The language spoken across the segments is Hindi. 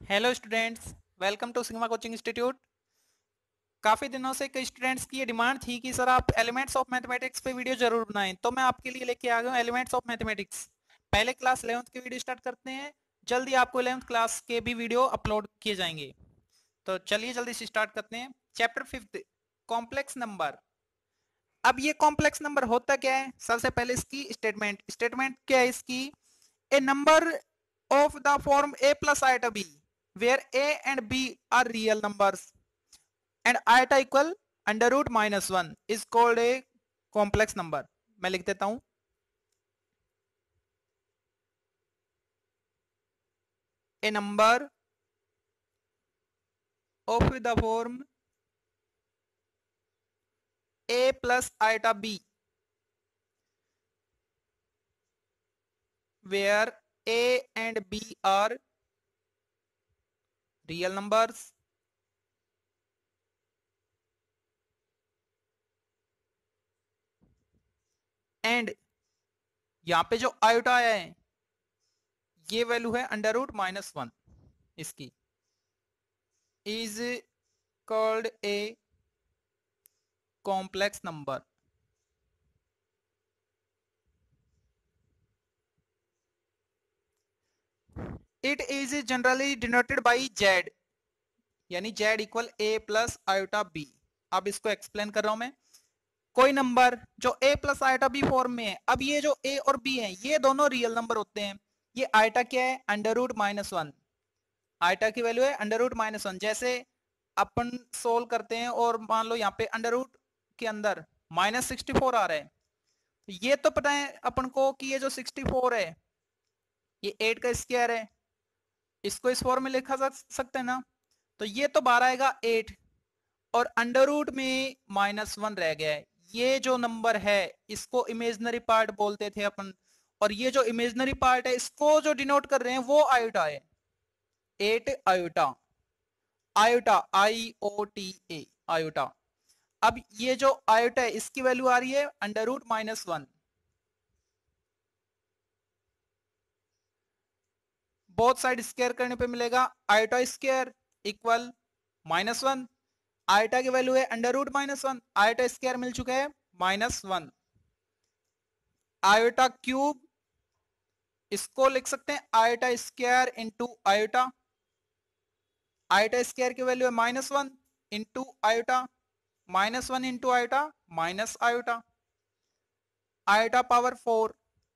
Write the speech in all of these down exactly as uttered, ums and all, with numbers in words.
Hello students, welcome to Sigma coaching institute. काफ़ी दिनों से कई स्टूडेंट्स की ये डिमांड थी कि सर आप एलिमेंट्स ऑफ मैथमेटिक्स पे वीडियो जरूर बनाएं, तो मैं आपके लिए लेके आ गया हूँ एलिमेंट्स ऑफ मैथमेटिक्स। पहले क्लास इलेवंथ के वीडियो स्टार्ट करते हैं। जल्दी आपको इलेवंथ क्लास के भी वीडियो अपलोड किए जाएंगे। तो चलिए जल्दी से स्टार्ट करते हैं। Chapter fifth, complex number. अब ये कॉम्प्लेक्स नंबर होता क्या है? सबसे पहले इसकी स्टेटमेंट स्टेटमेंट क्या है इसकी? A number of the form a plus iota b where a and b are real numbers and iota equal under root minus one is called a complex number। मैं लिख देता हूं, a number of the form a plus iota b where a and b are real numbers and यहां पे जो आयोटा आया है ये वैल्यू है अंडर रूट माइनस वन, इसकी is called a complex number. It is generally denoted by z, यानी z equal a plus iota b. अब इसको एक्सप्लेन कर रहा हूं मैं। कोई नंबर जो a plus iota b form में है, अब ये जो ए और बी है ये दोनों रियल नंबर होते हैं। ये आयोटा क्या है? Under root minus one. Iota की वैल्यू है अंडर रूट माइनस वन। जैसे अपन सोल्व करते हैं और मान लो यहाँ पे अंडर रूट के अंदर माइनस सिक्सटी फोर आ रहा है, तो ये तो पता है अपन को कि ये जो सिक्सटी फोर है ये एट का स्क्वायर है, इसको इस फॉर्म में लिखा जा सकते हैं ना। तो ये तो बाहर आएगा एट और अंडर रूट में माइनस वन रह गया है। ये जो नंबर है इसको इमेजनरी पार्ट बोलते थे अपन, और ये जो इमेजनरी पार्ट है इसको जो डिनोट कर रहे हैं वो आयोटा है। Eight iota, iota I O T A, iota. अब ये जो आयोटा है इसकी वैल्यू आ रही है under root minus one. Both side square करने पे मिलेगा iota square equal minus one. Iota की वैल्यू है under root minus one, iota square मिल चुका है माइनस वन। आयोटा क्यूब, इसको लिख सकते हैं iota square into iota. Iota square की वैल्यू है minus one into iota, minus one into iota minus iota. Iota power four,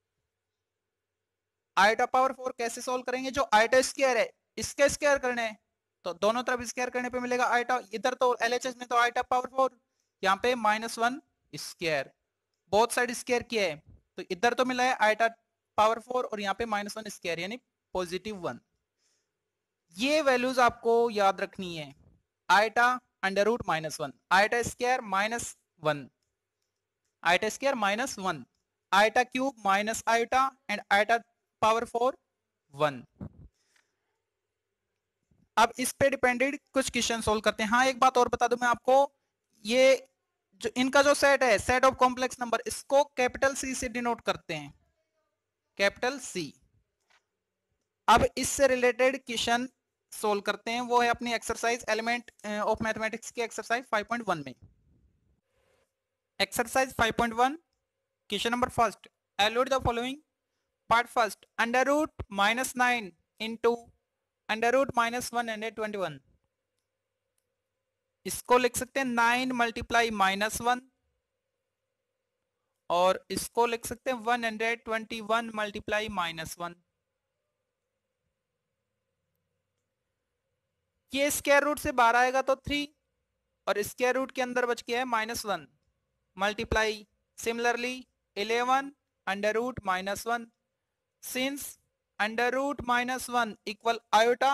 iota power four कैसे सोल्व करेंगे? जो आयोटा स्क्वायर है इसके स्क्वायर करने हैं, तो दोनों तरफ स्क्वायर करने पे मिलेगा आयोटा। इधर तो एलएचएस में तो आयोटा पावर फोर, यहाँ पे minus one square. Both side square किया है तो इधर तो मिला है आयोटा पावर फोर और यहाँ पे माइनस वन स्क्वायर यानी पॉजिटिव वन। ये वैल्यूज आपको याद रखनी है। Iota under root minus one, iota square minus one, iota square minus one, iota cube minus iota and iota power four one. अब इस पे डिपेंडेड कुछ क्वेश्चन सोल्व करते हैं। हाँ, एक बात और बता दूं मैं आपको, ये जो इनका जो सेट है, सेट ऑफ कॉम्प्लेक्स नंबर, इसको कैपिटल सी से डिनोट करते हैं, कैपिटल सी। अब इससे रिलेटेड क्वेश्चन सोल्व करते हैं, वो है अपनी एक्सरसाइज एलिमेंट ऑफ मैथमेटिक्स की एक्सरसाइज फाइव पॉइंट वन में। Exercise five point one, question number first, allude the following. Part first, under root minus nine into under root minus one hundred twenty one. इसको लिख सकते हैं नाइन मल्टीप्लाई माइनस वन, और इसको लिख सकते हैं one hundred twenty one multiply minus one. ये स्क्वायर रूट से बाहर आएगा तो थ्री, और स्क्वायर रूट के अंदर बच गया है minus one multiply similarly eleven under root minus one. Since under root minus one equal iota,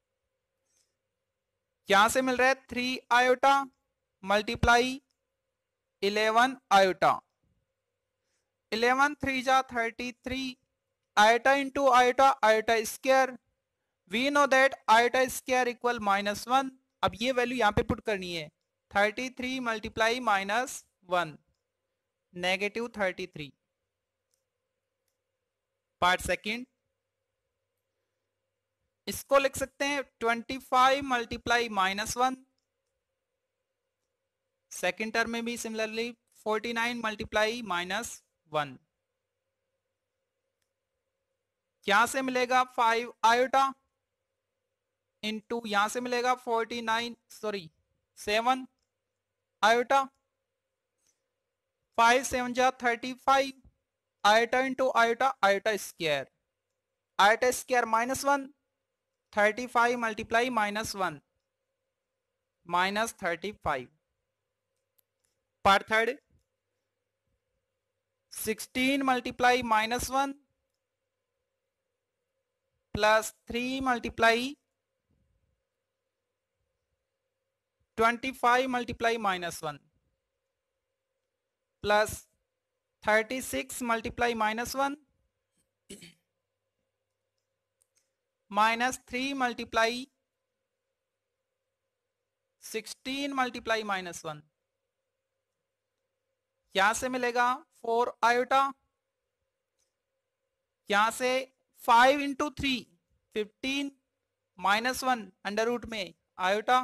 यहां से मिल रहा है three iota multiply eleven iota. Eleven three जा thirty three, iota into iota, iota square. We know that iota square equal minus one. अब ये वैल्यू यहां पे पुट करनी है, thirty three multiply minus one, negative thirty three. Part second, इसको लिख सकते हैं twenty five multiply minus one, second term में भी similarly forty nine multiply minus one, यहां से मिलेगा फाइव आयोटा इंटू यहां से मिलेगा forty nine sorry seven iota, five seven जा thirty five, iota into iota iota square, iota square minus one, thirty five multiply minus one minus thirty five. Part third sixteen multiply minus one plus three multiply twenty five multiply minus one plus thirty six multiply minus one minus three multiply sixteen multiply minus one, यहां से मिलेगा फोर आयोटा, यहां से five into three fifteen minus one under root में आयोटा,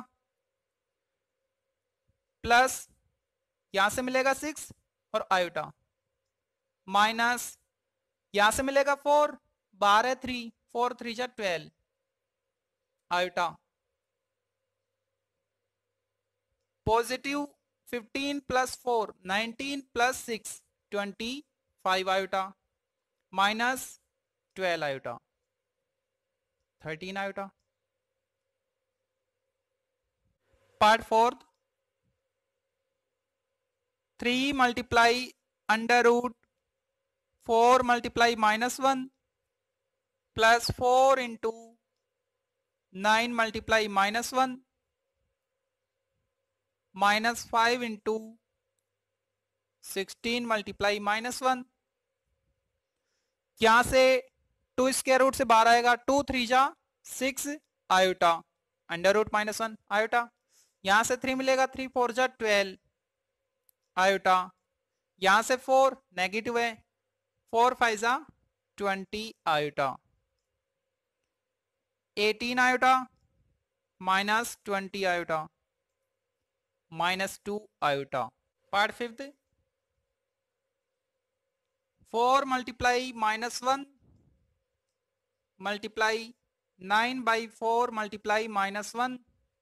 प्लस यहां से मिलेगा सिक्स और आयोटा, माइनस यहां से मिलेगा फोर, बारह थ्री, फोर थ्री जा twelve iota, positive fifteen plus four nineteen plus six twenty five iota, minus twelve iota, thirteen iota. Part fourth three multiply under root four multiply minus one plus four into nine multiply minus one minus five into sixteen multiply minus one, यहां से टू स्क्वायर रूट से बाहर आएगा, टू थ्री जा six iota under root minus one iota, यहां से थ्री मिलेगा, थ्री फोर जा ट्वेल्व आयोटा, यहां से फोर नेगेटिव है, फोर फाइव जा twenty iota, eighteen iota minus twenty iota minus two iota. Part fifth four multiply minus one multiply nine by four multiply minus one,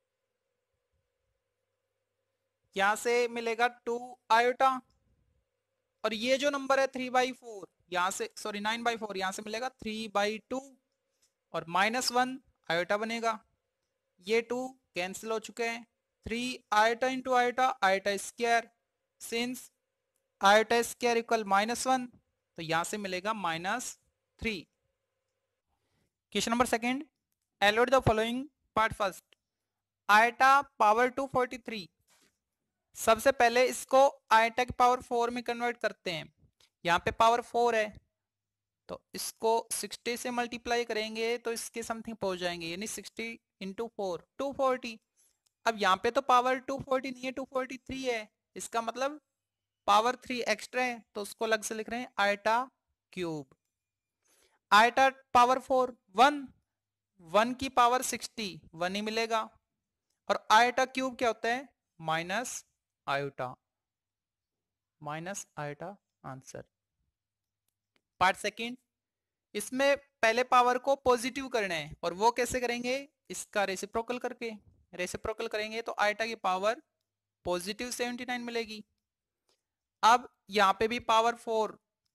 यहां से मिलेगा टू आयोटा, और ये जो नंबर है थ्री बाई फोर यहां से सॉरी नाइन बाई फोर यहां से मिलेगा थ्री बाई टू और माइनस वन आयोटा बनेगा, ये टू कैंसिल हो चुके हैं, three iota into iota iota square, since iota square equal minus one तो यहां से मिलेगा minus three. Question number second, allude the following. Part first iota power two forty three, सबसे पहले इसको आयोटा की पावर फोर में कन्वर्ट करते हैं, यहाँ पे पावर फोर है तो इसको सिक्सटी से मल्टीप्लाई करेंगे तो इसके समथिंग पहुंच जाएंगे, यानी sixty into four two forty. अब यहाँ पे तो पावर टू फोर्टी नहीं है, टू फोर्टी थ्री है, इसका मतलब पावर थ्री एक्स्ट्रा है तो उसको अलग से लिख रहे हैं iota cube. Iota power four one, one की पावर सिक्सटी वन ही मिलेगा, और आयोटा क्यूब क्या होता है minus iota, minus iota answer. Part second, इसमें पहले पावर को पॉजिटिव करना है और वो कैसे करेंगे, इसका रेसिप्रोकल करके, रेसिप्रोकल करेंगे तो आयोटा की पावर पॉजिटिव सेवेंटी नाइन मिलेगी। अब यहां पे भी पावर फोर,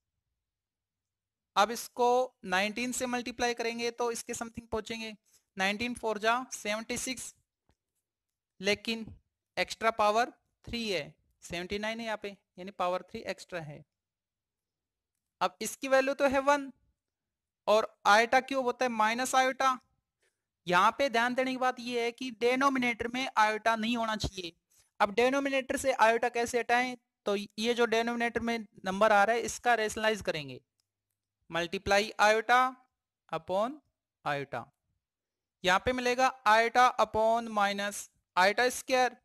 अब इसको नाइनटीन से मल्टीप्लाई करेंगे तो इसके समथिंग पहुंचेंगे, नाइनटीन फोर जा सेवेंटी सिक्स, लेकिन एक्स्ट्रा पावर थ्री है, सेवेंटी नाइन है यहाँ पे, यानी पावर थ्री एक्स्ट्रा है। अब इसकी वैल्यू तो है वन और आयोटा क्यूब होता है माइनस आयोटा। यहाँ पे ध्यान देने की बात यह है कि डेनोमिनेटर में आयोटा नहीं होना चाहिए। अब डेनोमिनेटर से आयोटा कैसे हटाएं, तो ये जो डेनोमिनेटर में नंबर आ रहा है इसका रेशनलाइज करेंगे, मल्टीप्लाई आयोटा अपॉन आयोटा, यहाँ पे मिलेगा iota upon minus iota square,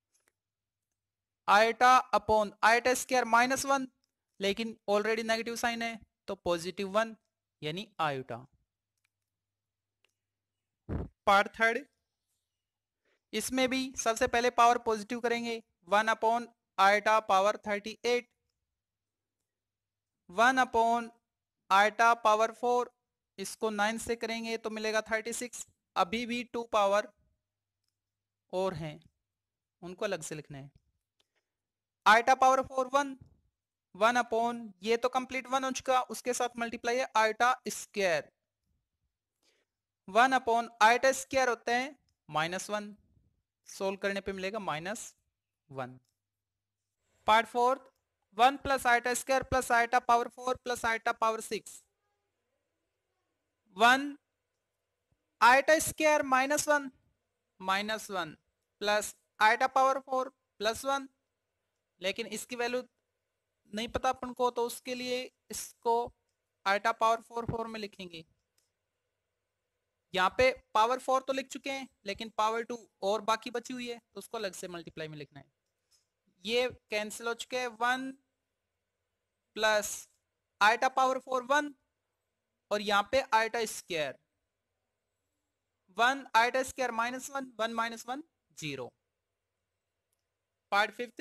iota upon iota square minus one, लेकिन ऑलरेडी नेगेटिव साइन है तो पॉजिटिव वन यानी आयोटा। पार्ट थर्ड, इसमें भी सबसे पहले पावर पॉजिटिव करेंगे, one upon iota power thirty eight, one upon iota power four, इसको नाइन से करेंगे तो मिलेगा थर्टी सिक्स। अभी भी टू पावर और हैं, उनको अलग से लिखना है। Iota power four one, one upon ये तो कंप्लीट वन हो चुका, उसके साथ मल्टीप्लाई है iota square, one upon iota square होते हैं माइनस वन, सोल्व करने पे मिलेगा minus one. Part fourth, one plus iota square plus iota power four plus iota power six, one iota square minus one minus one plus iota power four plus one, लेकिन इसकी वैल्यू नहीं पता अपन को, तो उसके लिए इसको आयटा पावर फोर फोर में लिखेंगे। यहाँ पे पावर फोर तो लिख चुके हैं, लेकिन पावर टू और बाकी बची हुई है, तो उसको अलग से मल्टीप्लाई में लिखना है। ये कैंसिल हो चुके हैं, one plus iota power four one, और यहाँ पे iota square, one iota square minus one, one minus one zero. Part fifth,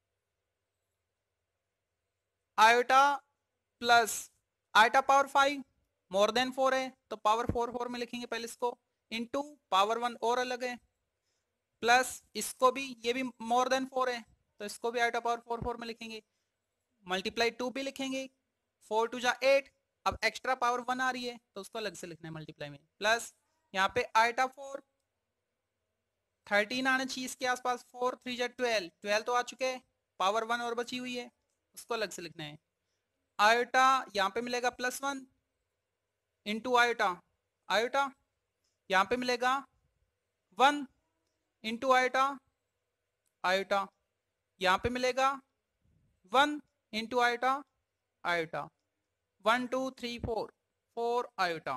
iota plus iota power five more than four है, तो पावर फोर फोर में लिखेंगे पहले इसको, इनटू पावर वन और अलग है, प्लस इसको भी, ये भी मोर देन फोर है, तो इसको भी आयटा पावर फोर फोर में लिखेंगे, मल्टीप्लाई टू भी लिखेंगे, फोर टू जा एट, अब एक्स्ट्रा पावर वन आ रही है तो उसको अलग से लिखना है मल्टीप्लाई में, प्लस यहाँ पे आयटा फोर, थर्टीन आना चाहिए इसके आसपास, फोर थ्री जा ट्वेल्व, ट्वेल्व तो आ चुके हैं, पावर वन और बची हुई है, उसको अलग से लिखना है। आयोटा यहाँ पे मिलेगा plus one into iota, iota यहाँ पे मिलेगा वन इंटू आयोटा, आयोटा यहाँ पे मिलेगा one into iota, iota, one two three four, four iota.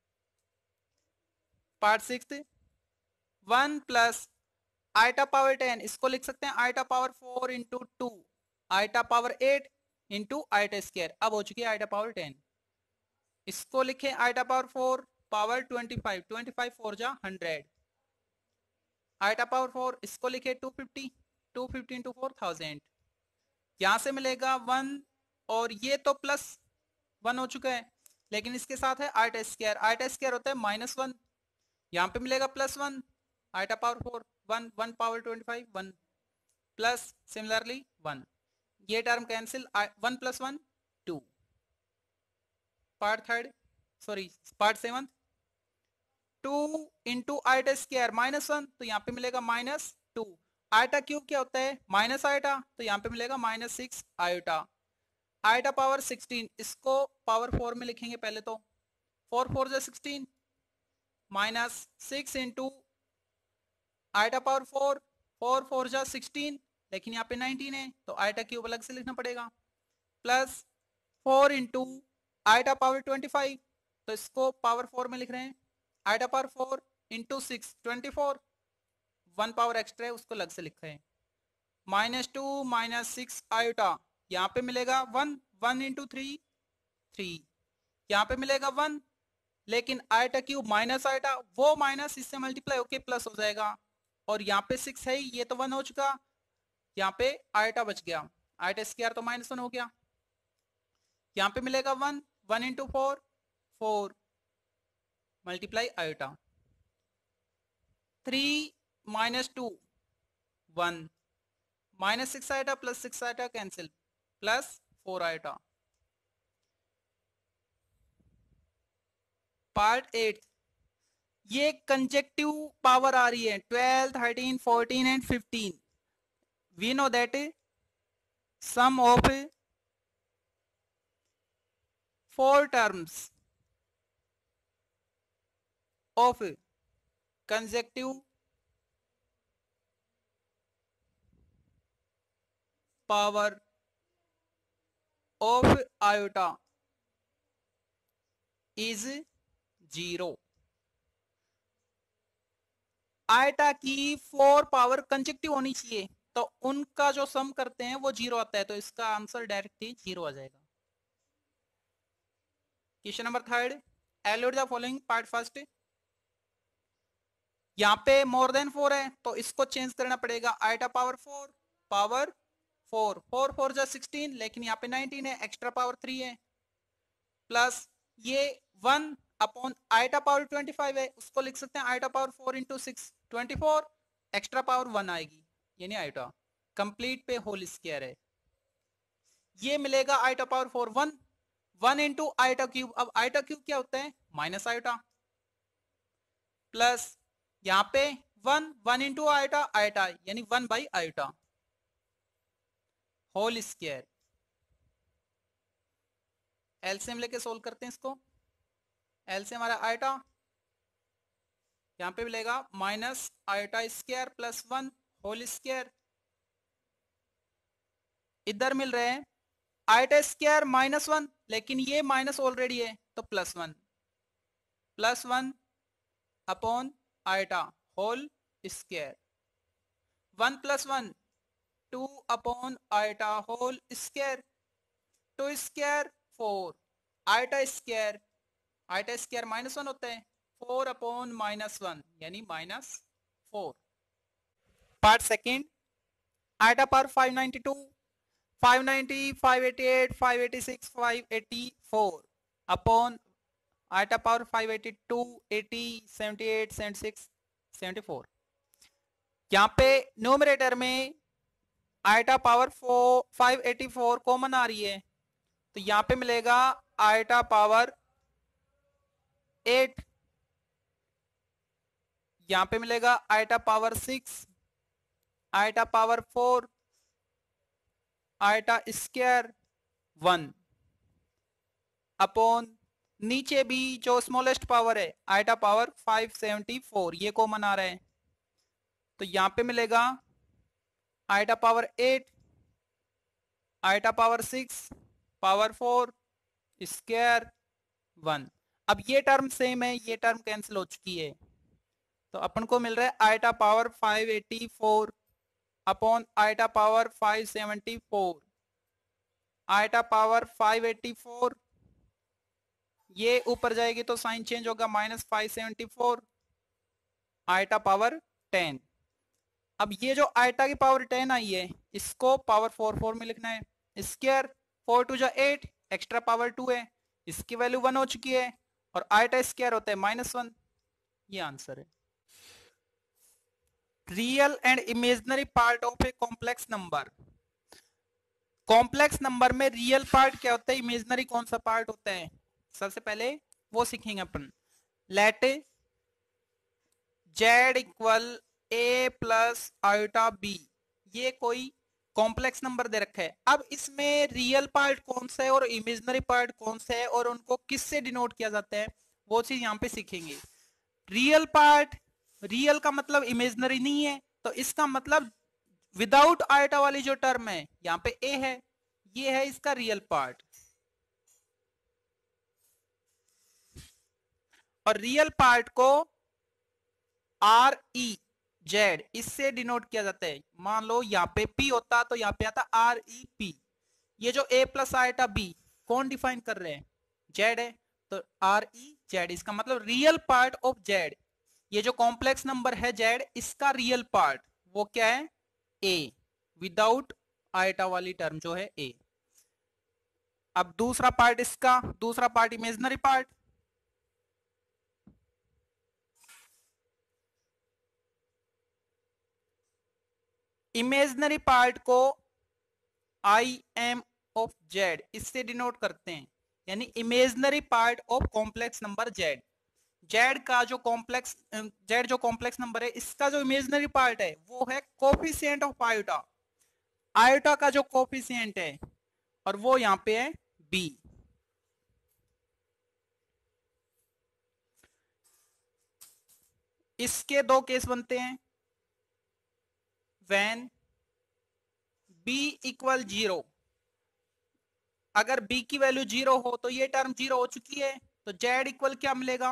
Part six, one plus iota power ten, इसको लिख सकते हैं iota power four into two, iota power eight into iota square, अब हो चुकी है आयटा पावर टेन, इसको लिखे iota power four power twenty five, twenty five four जा हंड्रेड, आयटा पावर फोर इसको लिखे two fifty, two fifty into four thousand, यहां से मिलेगा वन, और ये तो प्लस वन हो चुका है, लेकिन इसके साथ है आयटा स्क्वायर, आयटा स्क्वायर होता है माइनस वन, यहाँ पे मिलेगा plus one, iota power four one, one power twenty five one, plus similarly one, ये term cancel, one plus one two. Part third, sorry part seven, two into iota square minus one, तो यहाँ पे मिलेगा माइनस टू, आयटा क्यूब क्या होता है माइनस आयटा, तो यहाँ पे मिलेगा minus six iota, iota power sixteen, इसको पावर फोर में लिखेंगे पहले तो, फोर फोर जो sixteen, minus six into iota power four, four four जा सिक्सटीन, लेकिन यहाँ पे नाइनटीन है तो आयटा क्यूब अलग से लिखना पड़ेगा, plus four into iota power twenty five, तो इसको पावर फोर में लिख रहे हैं, iota power four into six twenty four, one power extra है उसको अलग से लिखा है, minus two minus six iota, यहाँ पे मिलेगा one, one into three three, यहाँ पे मिलेगा वन, लेकिन आयटा क्यूब माइनस आयटा, वो माइनस इससे मल्टीप्लाई होके प्लस हो जाएगा, और यहाँ पे सिक्स है, ये तो वन हो चुका, यहाँ पे आयटा बच गया, आयटा स्क्वायर तो माइनस वन हो गया, यहाँ पे मिलेगा one, one into four four, multiply iota, three minus two one, minus six iota plus six iota cancel, plus four iota. Part eight, ये कंजेक्टिव पावर आ रही है twelve, thirteen, fourteen and fifteen, we know that sum of four terms of consecutive power of iota is zero. आयटा की फोर पावर कंजेक्टिव होनी चाहिए, तो उनका जो सम करते हैं वो जीरो आता है, तो इसका आंसर डायरेक्ट ही जीरो आ जाएगा। Question number third, evaluate the following, part first, यहाँ पे मोर देन फोर है तो इसको चेंज करना पड़ेगा, iota power four power four, four four जा सिक्सटीन, लेकिन यहाँ पे नाइनटीन है, एक्स्ट्रा पावर थ्री है, प्लस ये one upon iota power twenty five है, उसको लिख सकते हैं iota power four into six twenty four, extra power one आएगी, यानी आइटा कंप्लीट पे होल स्क्वायर है, ये मिलेगा iota power four one, one into iota cube, अब आइटा क्यूब क्या होता है माइनस आइटा, प्लस यहाँ पे one, one into iota iota यानी one by iota whole square. LCM लेके सोल्व करते हैं इसको, एलसीएम हमारा आइटा यहाँ पे मिलेगा minus iota square plus one whole square, इधर मिल रहे हैं आइटा स्क्वायर माइनस वन, लेकिन ये माइनस ऑलरेडी है तो plus one, plus one upon iota whole square, one plus one two upon iota whole square, two square four, iota square, iota square minus one होता है, फोर अपॉन माइनस वन यानी minus four. Part second, iota power five ninety two, five ninety, five eighty eight, five eighty six, five eighty four upon iota power five eighty two, eighty, seventy eight, seventy six, seventy four. यहाँ पे न्यूमरेटर में iota power four five eighty four common आ रही है तो यहाँ पे मिलेगा आइटा पावर एट, यहाँ पे मिलेगा iota power six, iota power four, iota square one upon नीचे भी जो स्मॉलेस्ट पावर है iota power five seventy four, ये कॉमन आ रहा है तो यहां पे मिलेगा iota power eight, iota power six, power four, square one. अब ये टर्म सेम है, ये टर्म कैंसिल हो चुकी है तो अपन को मिल रहा है iota power five eighty four upon iota power five seventy four, iota power five eighty four, ये ऊपर जाएगी तो साइन चेंज होगा, minus five seventy four, iota power ten. अब ये जो आइटा की पावर टेन आई है इसको पावर फोर फोर में लिखना है, स्क्वायर फोर टू जा एट, एक्स्ट्रा पावर टू है, इसकी वैल्यू वन हो चुकी है और आइटा स्क्वायर होता है माइनस वन, ये आंसर है। Real and imaginary part of a complex number, complex number में रियल पार्ट क्या होता है, इमेजिनरी कौन सा पार्ट होता है, सबसे पहले वो सीखेंगे अपन। Let Z equal a plus iota b, ये कोई कॉम्प्लेक्स नंबर दे रखा है, अब इसमें रियल पार्ट कौन सा है और इमेजिनरी पार्ट कौन सा है और उनको किससे डिनोट किया जाता है वो चीज यहाँ पे सीखेंगे। रियल पार्ट, रियल का मतलब इमेजिनरी नहीं है तो इसका मतलब विदाउट आयोटा वाली जो टर्म है यहाँ पे ए है, ये है इसका रियल पार्ट, और रियल पार्ट को आर ई जेड इससे डिनोट किया जाता है। मान लो यहाँ पे पी होता तो यहाँ पे आता आर ई पी, ये जो ए प्लस आइटा बी कौन डिफाइन कर रहे हैं, जेड है तो आर ई जेड, इसका मतलब रियल पार्ट ऑफ जेड, ये जो कॉम्प्लेक्स नंबर है जेड इसका रियल पार्ट वो क्या है ए, विदाउट आइटा वाली टर्म जो है ए। अब दूसरा पार्ट इसका, दूसरा part imaginary part, imaginary part को आई एम ऑफ जेड इससे डिनोट करते हैं, यानी imaginary part of complex number Z, Z का जो कॉम्प्लेक्स जेड जो कॉम्प्लेक्स नंबर है इसका जो इमेजिनरी पार्ट है वो है कोफिशिएंट ऑफ आयोटा, आयोटा का जो कोफिशिएंट है और वो यहां पे है बी। इसके दो केस बनते हैं, व्हेन b इक्वल जीरो, अगर b की वैल्यू जीरो हो तो ये टर्म जीरो हो चुकी है तो z इक्वल क्या मिलेगा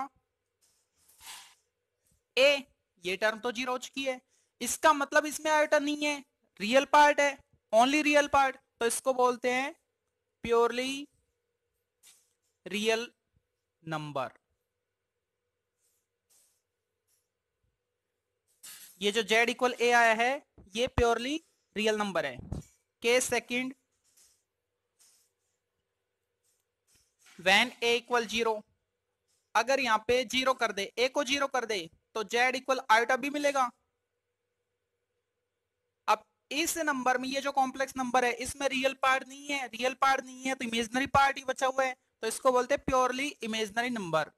a, ये टर्म तो जीरो हो चुकी है, इसका मतलब इसमें आयोटा नहीं है, रियल पार्ट है, ओनली रियल पार्ट, तो इसको बोलते हैं प्योरली रियल नंबर। ये जो z इक्वल ए आया है ये प्योरली रियल नंबर है। Case second, when a equal zero, अगर यहाँ पे जीरो कर दे, a को जीरो कर दे तो z इक्वल आयोटा बी मिलेगा। अब इस नंबर में ये जो कॉम्प्लेक्स नंबर है इसमें रियल पार्ट नहीं है, रियल पार्ट नहीं है तो इमेजिनरी पार्ट ही बचा हुआ है, तो इसको बोलते हैं प्योरली इमेजिनरी नंबर।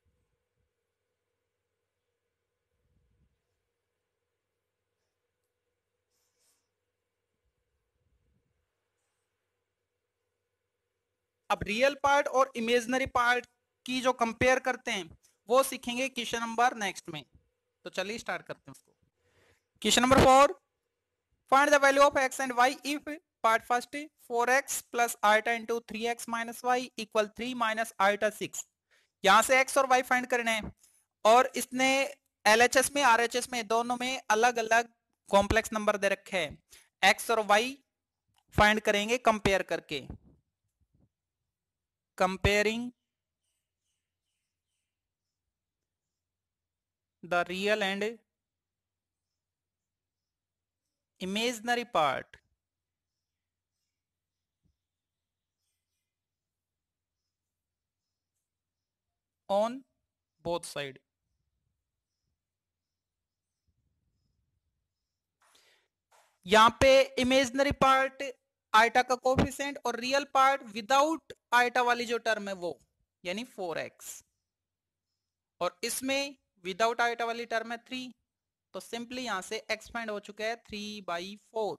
अब रियल पार्ट और इमेजिनरी पार्ट की जो कंपेयर करते हैं वो सीखेंगे क्वेश्चन नंबर नेक्स्ट में। तो चलिए स्टार्ट करते हैं उसको। Question number four, find the value of x and y if part first four X plus iota into three x minus Y equal three minus iota six. यहां से x और y फाइंड करने हैं और इसने L H S में R H S में दोनों में अलग अलग कॉम्प्लेक्स नंबर दे रखे हैं। x और y फाइंड करेंगे कंपेयर करके, comparing the real and imaginary part on both side। यहां पे इमेजिनरी पार्ट आइटा का कोफिशिएंट और रियल पार्ट विदाउट आइटा वाली जो टर्म है वो यानी फोर एक्स, और इसमें विदाउट आइटा वाली टर्म है थ्री, तो सिंपली यहां से एक्स फाइंड हो चुका है थ्री बाई फोर।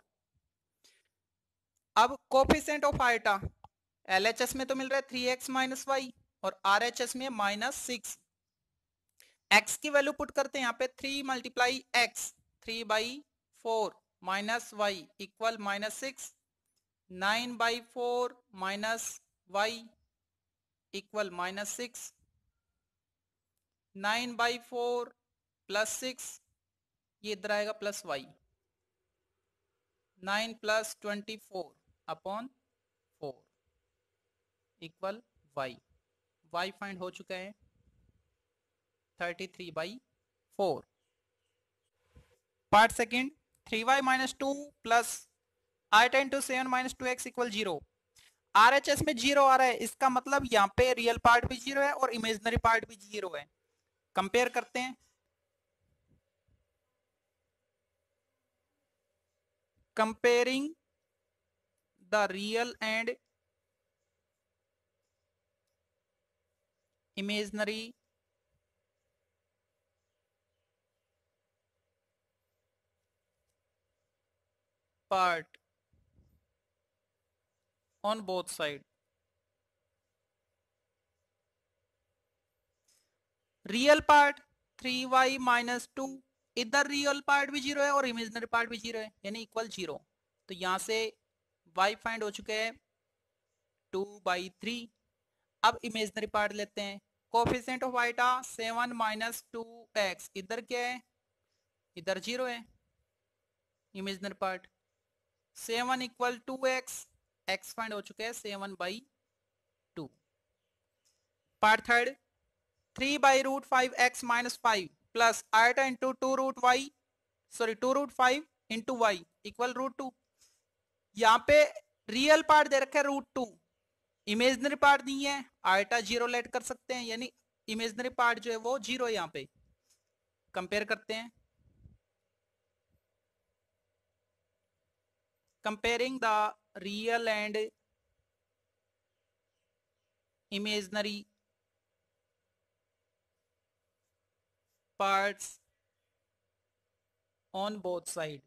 अब कोफिशिएंट ऑफ आइटा एलएचएस में तो मिल रहा है थ्री एक्स माइनस वाई और आरएचएस में माइनस सिक्स। एक्स की वैल्यू पुट करते हैं यहाँ पे three multiply X, three by four minus Y equal minus six, nine by four minus Y equal minus six, nine by four plus six, ये इधर आएगा plus y, nine plus twenty four upon four equal y. Y find हो चुका है thirty three by four. Part second, three y minus two plus i ten two seven minus two x equal zero. R H S में जीरो आ रहा है, इसका मतलब यहाँ पे रियल पार्ट भी जीरो है और इमेजिनरी पार्ट भी जीरो है। कंपेयर करते हैं, comparing the real and imaginary part on both side. Real part three y minus two, इधर रियल पार्ट भी जीरो है और इमेजिनरी पार्ट भी जीरो है यानी इक्वल जीरो, तो यहां से y फाइंड हो चुके हैं टू बाई थ्री। अब इमेजिनरी पार्ट लेते हैं, coefficient of iota seven minus two x, इधर क्या है, इधर जीरो है imaginary part, seven equal two x, x find हो चुके हैं seven by two. Part third, three by root five x minus five plus iota into two root y, sorry two root five into y equal root two. यहाँ पे रियल पार्ट दे रखा है रूट टू, इमेजिनरी पार्ट नहीं है, आइटा जीरो लेट कर सकते हैं यानी इमेजिनरी पार्ट जो है वो जीरो है। यहाँ पे कंपेयर करते हैं, comparing the real and imaginary parts on both side.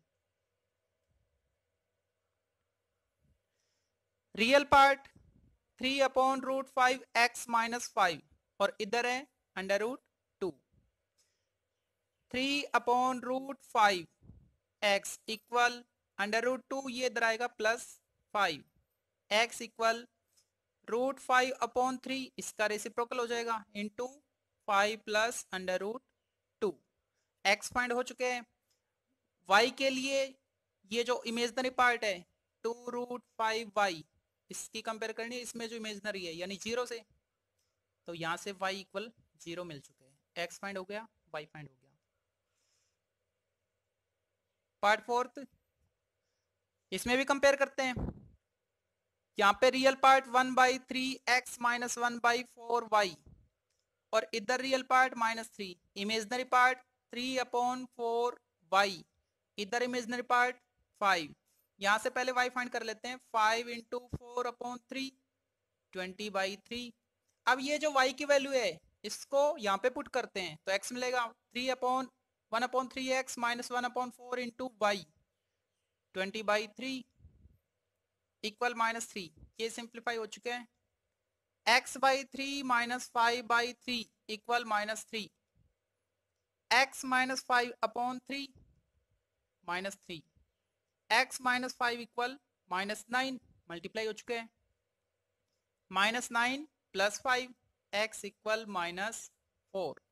Real part three upon root five x minus five और इधर है under root two, three upon root five x equal under root two, ये इधर आएगा plus five, x equal root five upon three, इसका रेसिप्रोकल हो जाएगा into five plus under root two. X find हो चुके हैं। वाई के लिए ये जो इमेजिनरी पार्ट है टू रूट फाइव वाई, इसकी कंपेयर करनी है इसमें जो इमेजिनरी है यानी जीरो से, तो यहां से y इक्वल जीरो मिल चुके हैं। x फाइंड हो गया, y फाइंड हो गया। पार्ट फोर्थ, इसमें भी कंपेयर करते हैं। यहाँ पे real part one by three x minus one by four y, और इधर real part minus three, imaginary part three upon four y, इधर इमेजनरी पार्ट फाइव। यहां से पहले वाई फाइंड कर लेते हैं, five into four upon three, twenty by three. अब ये जो y की वैल्यू है इसको यहाँ पे पुट करते हैं तो x मिलेगा three upon one upon three x minus one upon four into y, twenty by three equal minus three. ये सिंप्लीफाई हो चुके हैं। x by three minus five by three equal minus three, x minus five upon three minus three, x minus five equal minus nine, multiply हो चुके हैं। Minus nine plus five, x equal minus four.